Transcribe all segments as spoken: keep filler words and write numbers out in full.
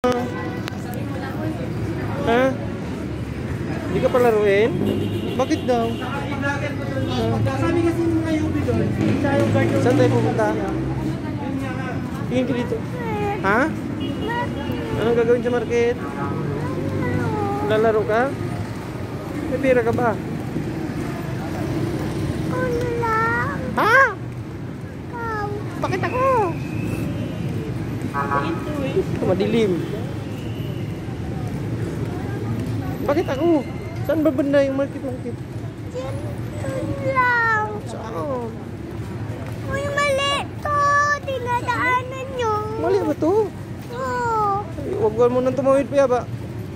Ha? Hindi ka palaruin? Bakit daw? Sabi kasi mga Yubi doon, siya yung guard yung... Saan tayo pupunta? Tingin ka dito. Ha? Anong gagawin sa market? Lalaro ka? May pira ka ba? Ano lang? Ha? Ikaw. Bakit ako? Ito eh. Madilim. Bakit ako? Saan ba banda yung market-market? Dito lang. Saan? Uy, mali to. Dinadaanan nyo. Mali ba to? Oo. Ay, huwag mo nang tumawid pa ba?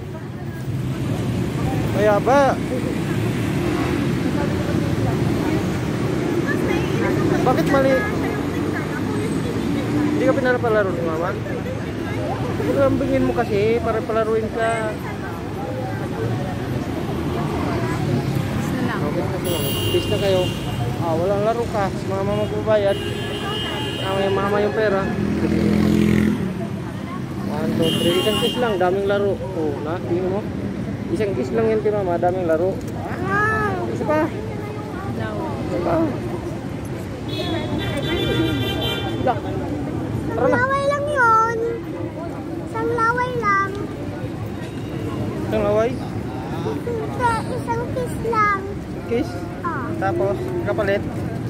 Kaya ba? Bakit mali? Hindi ka pinapalaro ni mama? Lambingin mo kasi para palaruin ka. Bis na kayo. Ah, walang laro ka. Si mama magbabayad. Ah, may mama yung pera. one, two, three. Isang kiss lang, daming laro. Oh, na, tingin mo. Isang kiss lang yan kay mama, daming laro. Isa pa. Isa pa. Dak. Tara na. Laway lang yun. Isang laway lang. Isang laway. Hindi, isang kiss lang. Kiss. Oh. Tapos, kapalit.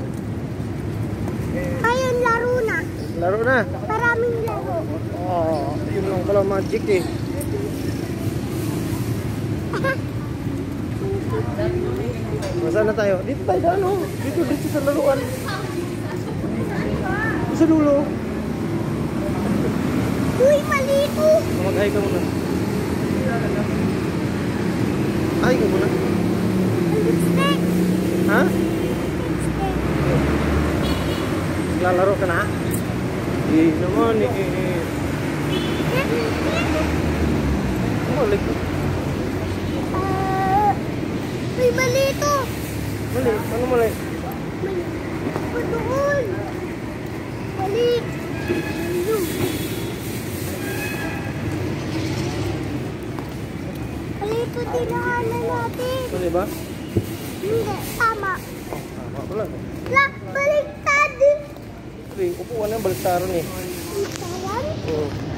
Ayun, laro na. Laro na. Maraming laro. Oh, yun lang pala magic eh. Nasaan na tayo? Dito tayo ano? Dito, dito sa laruan. Sa dulo. Uy, mali ito. Mag-hi ka muna. Hi ka muna. Lipstick. Ha? Lipstick. Lalaro ka na? Eh naman eh. Mali. Ah, uy, mali ito. Mali. Ano mali? Mali. O, doon. Mali. Ayun. Mali ito, dinaanan natin. Mali ba? Hindi, tama. Oh, tama pala. La, baliktad. Upuan na, baliktaran eh. Baliktad? Oo.